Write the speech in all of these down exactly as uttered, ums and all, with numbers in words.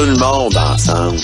le monde ensemble.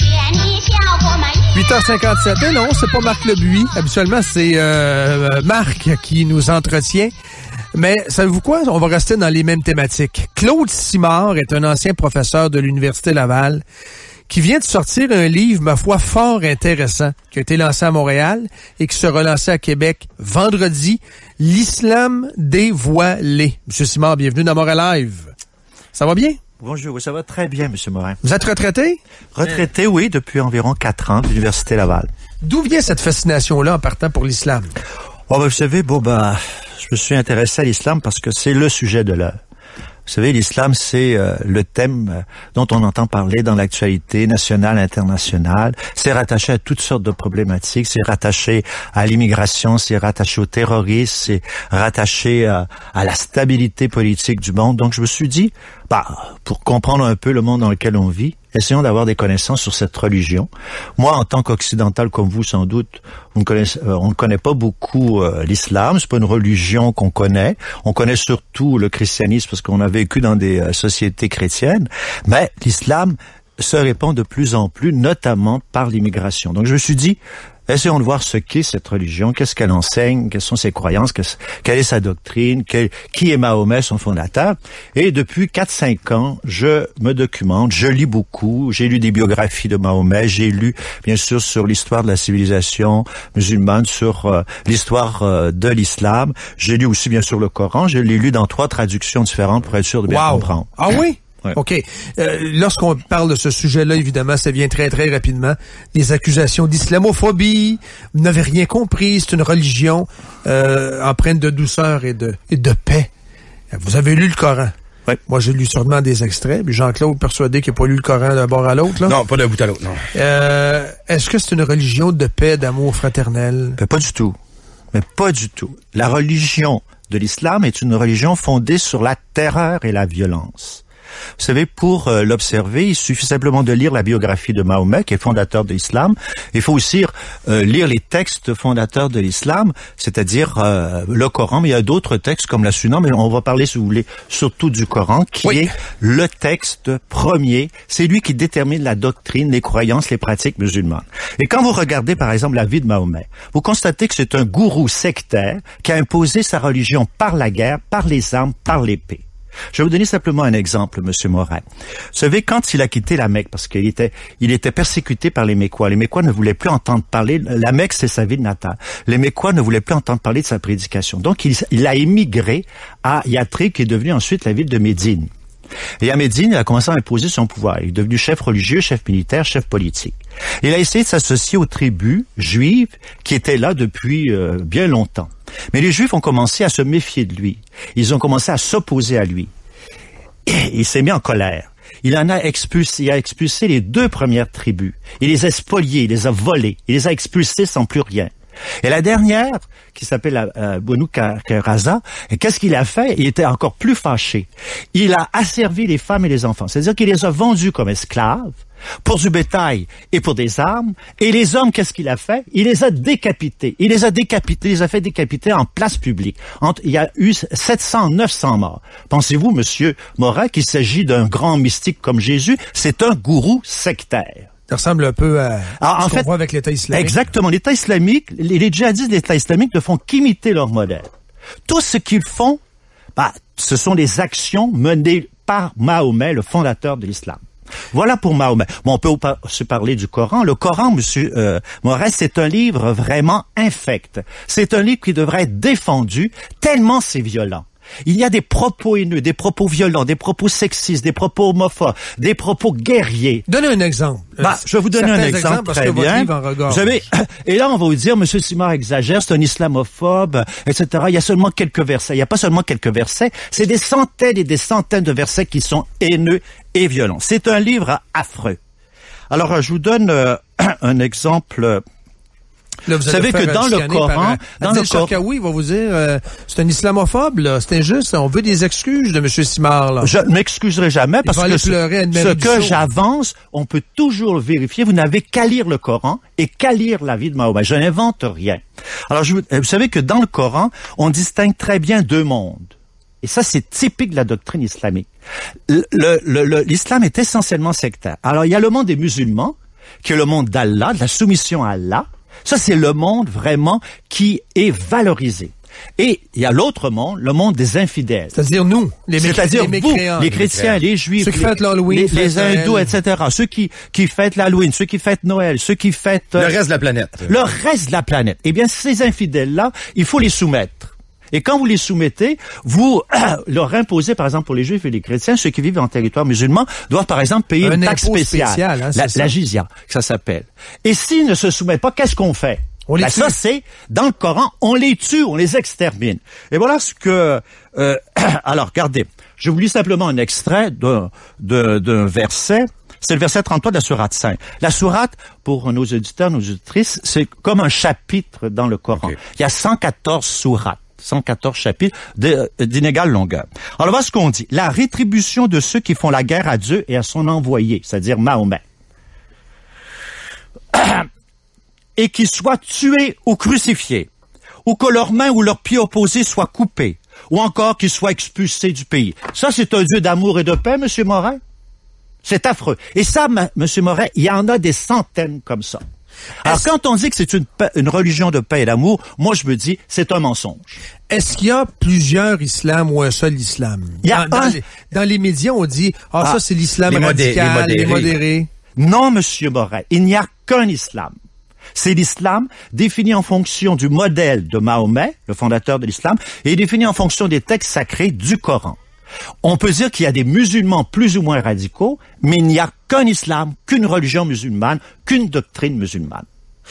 huit heures cinquante-sept. Et non, c'est pas Marc Lebuy. Habituellement, c'est euh, Marc qui nous entretient. Mais savez-vous quoi? On va rester dans les mêmes thématiques. Claude Simard est un ancien professeur de l'Université Laval qui vient de sortir un livre, ma foi, fort intéressant, qui a été lancé à Montréal et qui sera lancé à Québec vendredi. L'islam dévoilé. Monsieur Simard, bienvenue dans Montréal Live. Ça va bien? Bonjour, ça va très bien, Monsieur Morin. Vous êtes retraité? Retraité, oui, depuis environ quatre ans de l'Université Laval. D'où vient cette fascination-là en partant pour l'islam? Oh, ben, vous savez, bon, ben, je me suis intéressé à l'islam parce que c'est le sujet de l'heure. Vous savez, l'islam, c'est euh, le thème euh, dont on entend parler dans l'actualité nationale, internationale. C'est rattaché à toutes sortes de problématiques. C'est rattaché à l'immigration, c'est rattaché au terrorisme, c'est rattaché à, à la stabilité politique du monde. Donc, je me suis dit, bah, pour comprendre un peu le monde dans lequel on vit, essayons d'avoir des connaissances sur cette religion. Moi, en tant qu'occidental comme vous, sans doute, on ne connaît, euh, on ne connaît pas beaucoup euh, l'islam. C'est pas une religion qu'on connaît. On connaît surtout le christianisme parce qu'on a vécu dans des euh, sociétés chrétiennes. Mais l'islam se répand de plus en plus, notamment par l'immigration. Donc, je me suis dit, essayons de voir ce qu'est cette religion, qu'est-ce qu'elle enseigne, quelles sont ses croyances, quelle est sa doctrine, quel, qui est Mahomet, son fondateur. Et depuis quatre cinq ans, je me documente, je lis beaucoup, j'ai lu des biographies de Mahomet, j'ai lu bien sûr sur l'histoire de la civilisation musulmane, sur euh, l'histoire euh, de l'islam. J'ai lu aussi bien sûr le Coran, je l'ai lu dans trois traductions différentes pour être sûr de bien wow. comprendre. Ah oui? Ouais. OK. Euh, lorsqu'on parle de ce sujet-là, évidemment, ça vient très, très rapidement. Les accusations d'islamophobie, vous n'avez rien compris, c'est une religion euh, empreinte de douceur et de, et de paix. Vous avez lu le Coran. Ouais. Moi, j'ai lu sûrement des extraits, puis Jean-Claude persuadé qu'il n'a pas lu le Coran d'un bord à l'autre. Là. Non, pas d'un bout à l'autre, non. Euh, est-ce que c'est une religion de paix, d'amour fraternel? Mais pas du tout. Mais pas du tout. La religion de l'islam est une religion fondée sur la terreur et la violence. Vous savez, pour euh, l'observer, il suffit simplement de lire la biographie de Mahomet, qui est fondateur de l'islam. Il faut aussi euh, lire les textes fondateurs de l'islam, c'est-à-dire euh, le Coran, mais il y a d'autres textes comme la Sunna, mais on va parler, si vous voulez, surtout du Coran, qui oui. est le texte premier. C'est lui qui détermine la doctrine, les croyances, les pratiques musulmanes. Et quand vous regardez, par exemple, la vie de Mahomet, vous constatez que c'est un gourou sectaire qui a imposé sa religion par la guerre, par les armes, par l'épée. Je vais vous donner simplement un exemple, Monsieur Morin. Vous savez, quand il a quitté la Mecque, parce qu'il était, il était persécuté par les Mécois. Les Mécois ne voulaient plus entendre parler. La Mecque, c'est sa ville natale. Les Mécois ne voulaient plus entendre parler de sa prédication. Donc, il, il a émigré à Yathrib, qui est devenue ensuite la ville de Médine. Et à Médine, il a commencé à imposer son pouvoir. Il est devenu chef religieux, chef militaire, chef politique. Il a essayé de s'associer aux tribus juives qui étaient là depuis euh, bien longtemps. Mais les Juifs ont commencé à se méfier de lui. Ils ont commencé à s'opposer à lui. Et il s'est mis en colère. Il en a expulsé, il a expulsé les deux premières tribus. Il les a spoliés, il les a volés, il les a expulsés sans plus rien. Et la dernière, qui s'appelle euh, Bonu Qurayza, qu'est-ce qu'il a fait? Il était encore plus fâché. Il a asservi les femmes et les enfants. C'est-à-dire qu'il les a vendus comme esclaves pour du bétail et pour des armes. Et les hommes, qu'est-ce qu'il a fait? Il les a décapités. Il les a décapités, il les a fait décapiter en place publique. Entre, il y a eu sept cents, neuf cents morts. Pensez-vous, Monsieur Morin, qu'il s'agit d'un grand mystique comme Jésus? C'est un gourou sectaire. Ça ressemble un peu à Alors, ce en qu'on fait, voit avec l'État islamique. Exactement. L'État islamique, les, les djihadistes de l'État islamique ne font qu'imiter leur modèle. Tout ce qu'ils font, bah, ce sont des actions menées par Mahomet, le fondateur de l'islam. Voilà pour Mahomet. Bon, on peut se parler du Coran. Le Coran, Monsieur euh, Morin, c'est un livre vraiment infect. C'est un livre qui devrait être défendu tellement c'est violent. Il y a des propos haineux, des propos violents, des propos sexistes, des propos homophobes, des propos guerriers. Donnez un exemple. Bah, je vais vous donner un exemple parce très que bien. Votre livre en vous savez, et là, on va vous dire, Monsieur Simard exagère, c'est un islamophobe, et cetera. Il y a seulement quelques versets. Il n'y a pas seulement quelques versets, c'est des centaines et des centaines de versets qui sont haineux et violents. C'est un livre affreux. Alors, je vous donne euh, un exemple. Là, vous, vous savez que dans le Coran, dans le Coran, oui, il va vous dire, euh, c'est un islamophobe, là, c'est injuste, on veut des excuses de M. Simard, là. Je ne m'excuserai jamais il parce que ce, ce que j'avance, on peut toujours le vérifier. Vous n'avez qu'à lire le Coran et qu'à lire la vie de Mahomet. Je n'invente rien. Alors, je, vous savez que dans le Coran, on distingue très bien deux mondes. et ça c'est typique de la doctrine islamique. Le, le, le, l'islam est essentiellement sectaire. Alors il y a le monde des musulmans, qui est le monde d'Allah, de la soumission à Allah. Ça c'est le monde vraiment qui est valorisé. Et il y a l'autre monde, le monde des infidèles. C'est-à-dire nous, les, mécréants, C'est-à-dire les vous, mécréants. les chrétiens, les juifs, ceux qui fêtent l'Halloween, les, les hindous, Noël. et cetera. Ceux qui, qui fêtent l'Halloween, ceux qui fêtent Noël, ceux qui fêtent... Euh, le reste de la planète. Le reste de la planète. Eh bien, ces infidèles-là, il faut les soumettre. Et quand vous les soumettez, vous leur imposez, par exemple, pour les juifs et les chrétiens, ceux qui vivent en territoire musulman, doivent, par exemple, payer Un une taxe spéciale. spécial, hein, la, ça. la jizya, que ça s'appelle. Et s'ils ne se soumettent pas, qu'est-ce qu'on fait? On les Ben, tue. ça, c'est, dans le Coran, on les tue, on les extermine. Et voilà ce que... Euh, alors, regardez, je vous lis simplement un extrait d'un, d'un, d'un verset. C'est le verset trente-trois de la sourate cinq. La sourate, pour nos auditeurs, nos auditrices, c'est comme un chapitre dans le Coran. Okay. Il y a cent quatorze sourates. cent quatorze chapitres d'inégale longueur. Alors, voilà ce qu'on dit. La rétribution de ceux qui font la guerre à Dieu et à son envoyé, c'est-à-dire Mahomet. Et qui soient tués ou crucifiés, ou que leurs mains ou leurs pieds opposés soient coupés, ou encore qu'ils soient expulsés du pays. Ça, c'est un Dieu d'amour et de paix, Monsieur Morin? C'est affreux. Et ça, M. Morin, il y en a des centaines comme ça. Alors, Est-ce... quand on dit que c'est une, paix, une religion de paix et d'amour, moi, je me dis, c'est un mensonge. Est-ce qu'il y a plusieurs islams ou un seul islam? Il y a dans, un... dans, les, dans les médias, on dit, ah, ah ça, c'est l'islam les radical, modérés, les modérés. les modérés. Non, Monsieur Morin, il n'y a qu'un islam. C'est l'islam défini en fonction du modèle de Mahomet, le fondateur de l'islam, et défini en fonction des textes sacrés du Coran. On peut dire qu'il y a des musulmans plus ou moins radicaux, mais il n'y a qu'un islam, qu'une religion musulmane, qu'une doctrine musulmane.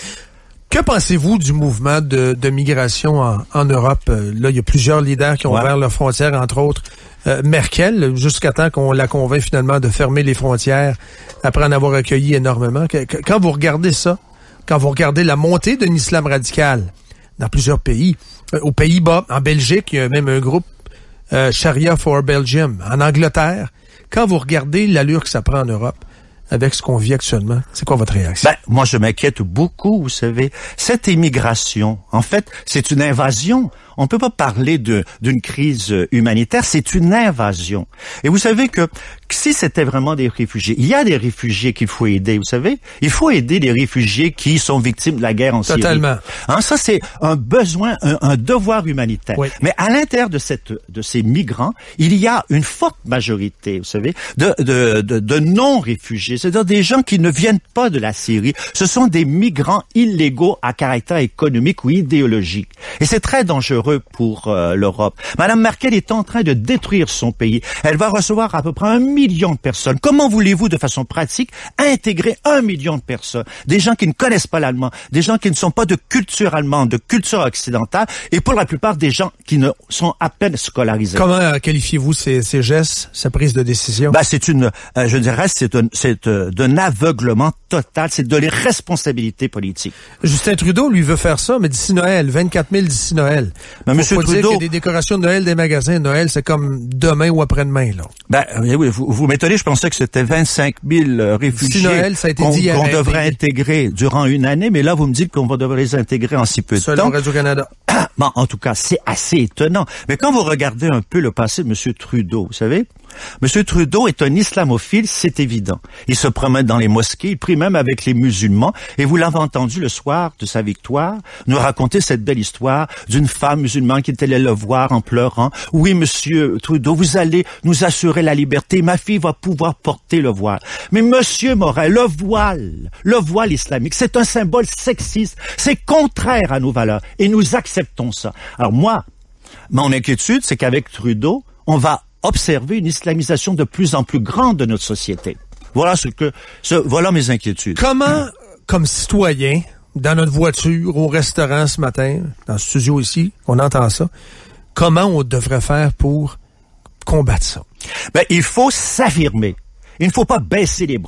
Que pensez-vous du mouvement de, de migration en, en Europe? Là, il y a plusieurs leaders qui ont ouais. ouvert leurs frontières, entre autres euh, Merkel, jusqu'à temps qu'on la convainc finalement de fermer les frontières après en avoir accueilli énormément. Que, que, quand vous regardez ça, quand vous regardez la montée d'un islam radical dans plusieurs pays, euh, aux Pays-Bas, en Belgique, il y a même un groupe euh, Sharia for Belgium, en Angleterre, quand vous regardez l'allure que ça prend en Europe, avec ce qu'on vit actuellement, c'est quoi votre réaction? Ben, moi, je m'inquiète beaucoup, vous savez. Cette immigration, en fait, c'est une invasion. On ne peut pas parler de, d'une crise humanitaire, c'est une invasion. Et vous savez que si c'était vraiment des réfugiés, il y a des réfugiés qu'il faut aider, vous savez. Il faut aider les réfugiés qui sont victimes de la guerre en Syrie. Totalement. Hein, ça, c'est un besoin, un, un devoir humanitaire. Oui. Mais à l'intérieur de cette, de ces migrants, il y a une forte majorité, vous savez, de, de, de, de non-réfugiés. C'est-à-dire des gens qui ne viennent pas de la Syrie. Ce sont des migrants illégaux à caractère économique ou idéologique. Et c'est très dangereux pour euh, l'Europe. Madame Merkel est en train de détruire son pays. Elle va recevoir à peu près un million de personnes. Comment voulez-vous, de façon pratique, intégrer un million de personnes? Des gens qui ne connaissent pas l'allemand, des gens qui ne sont pas de culture allemande, de culture occidentale, et pour la plupart des gens qui ne sont à peine scolarisés. Comment euh, qualifiez-vous ces, ces gestes, sa prise de décision? Ben, c'est une, euh, je dirais, c'est un, c'est euh, d'un aveuglement total, c'est de l'irresponsabilité politique. Justin Trudeau, lui, veut faire ça, mais d'ici Noël, vingt-quatre mille d'ici Noël. Mais Monsieur Faut Trudeau, dire qu'il y a des décorations de Noël des magasins. Noël, c'est comme demain ou après-demain, là. Ben oui, vous, vous m'étonnez, je pensais que c'était vingt-cinq mille réfugiés Noël, ça a été qu'on, dit qu'on devrait intégrer durant une année, mais là, vous me dites qu'on va devoir les intégrer en si peu de Selon temps. Radio-Canada. Bon, en tout cas, c'est assez étonnant. Mais quand vous regardez un peu le passé de M. Trudeau, vous savez, M. Trudeau est un islamophile, c'est évident. Il se promène dans les mosquées, il prie même avec les musulmans, et vous l'avez entendu le soir de sa victoire nous raconter cette belle histoire d'une femme musulmane qui était allée le voir en pleurant. Oui, Monsieur Trudeau, vous allez nous assurer la liberté, ma fille va pouvoir porter le voile. Mais Monsieur Morin, le voile, le voile islamique, c'est un symbole sexiste, c'est contraire à nos valeurs, et nous acceptons ça. Alors moi, mon inquiétude, c'est qu'avec Trudeau, on va observer une islamisation de plus en plus grande de notre société. Voilà ce que, ce, voilà mes inquiétudes. Comment, comme citoyen, dans notre voiture, au restaurant ce matin, dans le studio ici, on entend ça, comment on devrait faire pour combattre ça? Ben, il faut s'affirmer. Il ne faut pas baisser les bras.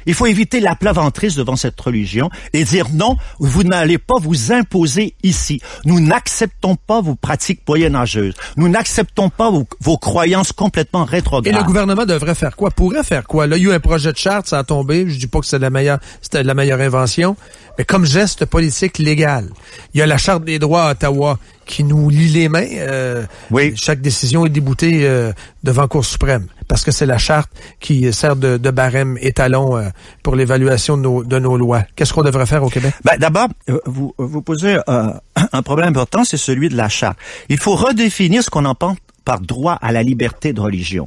Il faut éviter la plaisanterie devant cette religion et dire non, vous n'allez pas vous imposer ici. Nous n'acceptons pas vos pratiques moyenâgeuses. Nous n'acceptons pas vos, vos croyances complètement rétrogrades. Et le gouvernement devrait faire quoi? Pourrait faire quoi? Là, il y a eu un projet de charte, ça a tombé. Je dis pas que c'est la meilleure, c'était la meilleure invention. Mais comme geste politique légal, il y a la charte des droits à Ottawa qui nous lie les mains. Euh, oui. Chaque décision est déboutée euh, devant Cour suprême parce que c'est la charte qui sert de, de barème étalon euh, pour l'évaluation de nos, de nos lois. Qu'est-ce qu'on devrait faire au Québec? Ben, d'abord, vous, vous posez euh, un problème important, c'est celui de la charte. Il faut redéfinir ce qu'on entend par droit à la liberté de religion.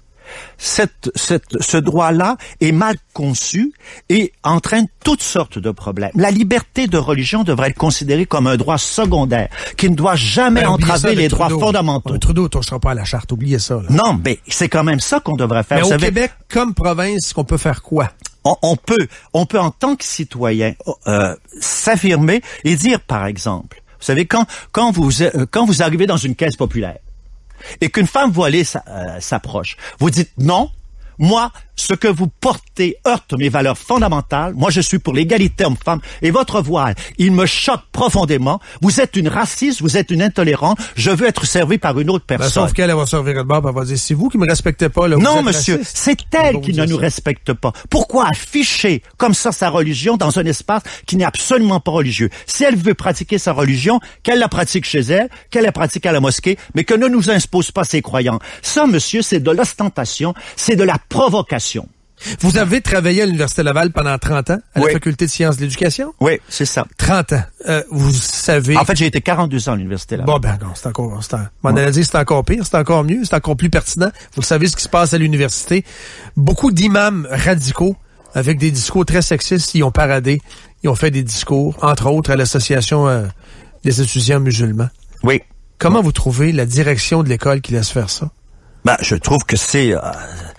Cette, cette, ce droit-là est mal conçu et entraîne toutes sortes de problèmes. La liberté de religion devrait être considérée comme un droit secondaire qui ne doit jamais ben, entraver les droits Trudeau. fondamentaux. Un Trudeau ne touchera pas à la charte, oubliez ça. Là. Non, mais c'est quand même ça qu'on devrait faire. Mais Vous au savez, Québec, comme province, qu'on peut faire quoi? On, on peut, on peut en tant que citoyen euh, s'affirmer et dire, par exemple, vous savez, quand, quand, vous, euh, quand vous arrivez dans une caisse populaire, et qu'une femme voilée euh, s'approche, vous dites non, moi, ce que vous portez heurte mes valeurs fondamentales. Moi, je suis pour l'égalité homme-femme. Et votre voile, il me choque profondément. Vous êtes une raciste, vous êtes une intolérante. Je veux être servi par une autre personne. Ben, sauf qu'elle va servir de bord, elle va dire, c'est vous qui me respectez pas. Là, vous non, êtes monsieur, raciste. c'est elle qui ne nous respecte pas. Pourquoi afficher comme ça sa religion dans un espace qui n'est absolument pas religieux? Si elle veut pratiquer sa religion, qu'elle la pratique chez elle, qu'elle la pratique à la mosquée, mais que ne nous impose pas ses croyants. Ça, monsieur, c'est de l'ostentation, c'est de la provocation. Vous avez travaillé à l'Université Laval pendant trente ans, à oui. la Faculté de sciences de l'éducation? Oui, c'est ça. trente ans. Euh, vous savez... En fait, j'ai été quarante-deux ans à l'Université Laval. Bon, ben non, c'est encore... C'est un... Mon analyse, c'est encore pire, c'est encore mieux, c'est encore plus pertinent. Vous savez ce qui se passe à l'université. Beaucoup d'imams radicaux, avec des discours très sexistes, ils ont paradé, ils ont fait des discours, entre autres à l'Association euh, des étudiants musulmans. Oui. Comment oui. vous trouvez la direction de l'école qui laisse faire ça? Ben, je trouve que c'est... Euh...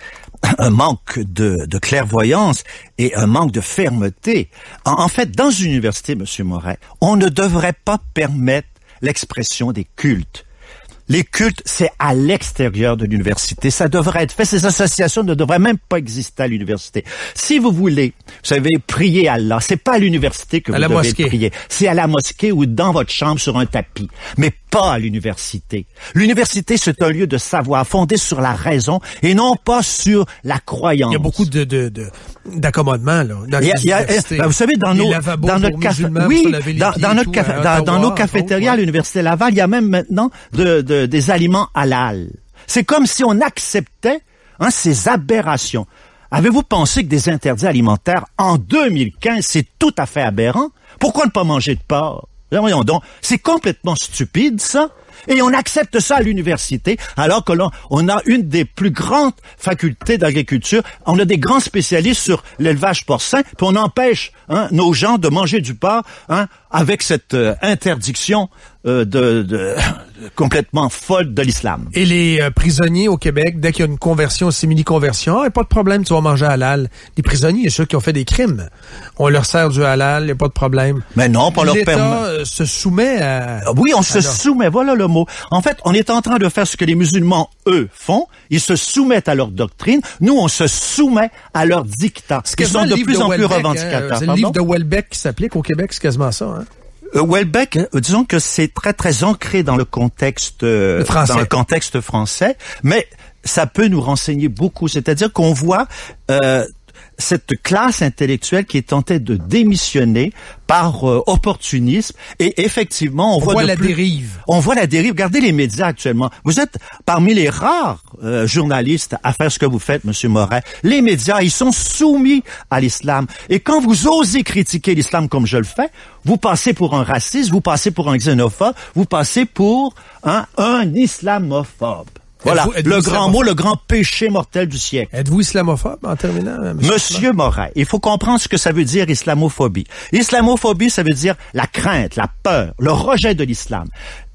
un manque de, de clairvoyance et un manque de fermeté. En, en fait, dans une université, Monsieur Moret, on ne devrait pas permettre l'expression des cultes. Les cultes, c'est à l'extérieur de l'université. Ça devrait être fait. Ces associations ne devraient même pas exister à l'université. Si vous voulez, vous savez, prier Allah, c'est pas à l'université que vous devez mosquée. prier. C'est à la mosquée ou dans votre chambre sur un tapis. Mais pas à l'université. L'université, c'est un lieu de savoir fondé sur la raison et non pas sur la croyance. Il y a beaucoup de, de, de d'accommodements, là. Dans il y a, il y a, ben, vous savez, dans nos, dans notre café, oui, dans, dans notre café, dans, Ottawa, dans nos cafétérias à l'Université Laval, il y a même maintenant de, de, des aliments halal. C'est comme si on acceptait, hein, ces aberrations. Avez-vous pensé que des interdits alimentaires en deux mille quinze, c'est tout à fait aberrant? Pourquoi ne pas manger de porc? Voyons donc, c'est complètement stupide, ça. Et on accepte ça à l'université, alors que l'on on a une des plus grandes facultés d'agriculture. On a des grands spécialistes sur l'élevage porcin, puis on empêche hein, nos gens de manger du porc hein, avec cette euh, interdiction euh, de, de, de complètement folle de l'islam. Et les euh, prisonniers au Québec, dès qu'il y a une conversion, simili-conversion, ah, pas de problème, tu vas manger halal. Les prisonniers, ceux qui ont fait des crimes, on leur sert du halal, il n'y a pas de problème. Mais non, pas leur permet. permettre. L'État se soumet à... Oui, on se alors. soumet, voilà le mot. En fait, on est en train de faire ce que les musulmans, eux, font. Ils se soumettent à leur doctrine. Nous, on se soumet à leurs dictats. Ils sont de plus en plus revendicateurs. Hein, c'est le livre de Welbeck qui s'applique au Québec, c'est quasiment ça, hein? Euh, Welbeck, euh, disons que c'est très très ancré dans le contexte euh, le dans le contexte français, mais ça peut nous renseigner beaucoup. C'est-à-dire qu'on voit euh, cette classe intellectuelle qui est tentée de démissionner par euh, opportunisme et effectivement on, on voit, voit de la plus, dérive. On voit la dérive. Regardez les médias actuellement. Vous êtes parmi les rares euh, journalistes à faire ce que vous faites, Monsieur Moret. Les médias, ils sont soumis à l'islam. Et quand vous osez critiquer l'islam comme je le fais, vous passez pour un raciste, vous passez pour un xénophobe, vous passez pour hein, un islamophobe. Voilà, êtes-vous, êtes-vous le grand mot, le grand péché mortel du siècle. Êtes-vous islamophobe en terminant, Monsieur, monsieur Moret, il faut comprendre ce que ça veut dire islamophobie. Islamophobie, ça veut dire la crainte, la peur, le rejet de l'islam.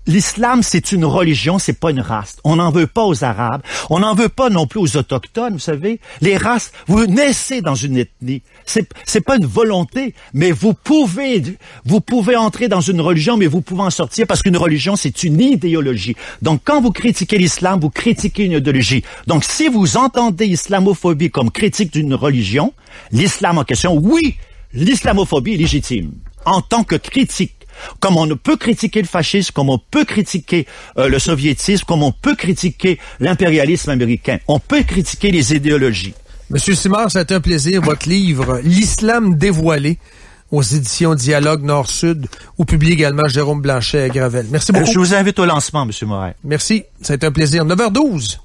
l'islam, c'est une religion, c'est pas une race. On n'en veut pas aux Arabes. On n'en veut pas non plus aux autochtones, vous savez. Les races, vous naissez dans une ethnie. C'est, c'est pas une volonté, mais vous pouvez, vous pouvez entrer dans une religion, mais vous pouvez en sortir parce qu'une religion, c'est une idéologie. Donc, quand vous critiquez l'islam, vous critiquez une idéologie. Donc, si vous entendez islamophobie comme critique d'une religion, l'islam en question, oui, l'islamophobie est légitime en tant que critique. Comme on ne peut critiquer le fascisme, comme on peut critiquer euh, le soviétisme, comme on peut critiquer l'impérialisme américain. On peut critiquer les idéologies. Monsieur Simard, ça a été un plaisir. Votre livre, L'Islam dévoilé, aux éditions Dialogue Nord-Sud, où publie également Jérôme Blanchet à Gravel. Merci beaucoup. Euh, je vous invite au lancement, Monsieur Moret. Merci. Ça a été un plaisir. neuf heures douze.